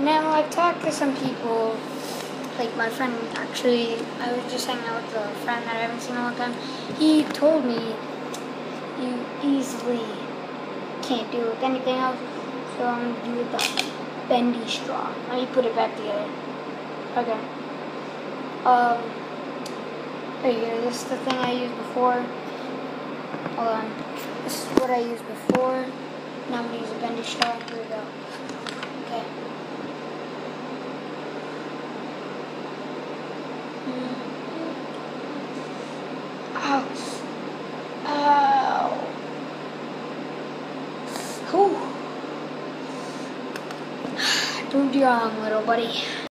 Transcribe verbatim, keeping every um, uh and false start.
Now, I've talked to some people, like my friend, actually, I was just hanging out with a friend that I haven't seen in a long time. He told me you easily can't do it with anything else, so I'm going to do it with the bendy straw. Let me put it back together. Okay. Um, right here, this is the thing I used before. Hold on. This is what I used before. Now I'm going to use a bendy straw. Here we go. Okay. Ow. Ow. Whew. Proved you wrong, little buddy.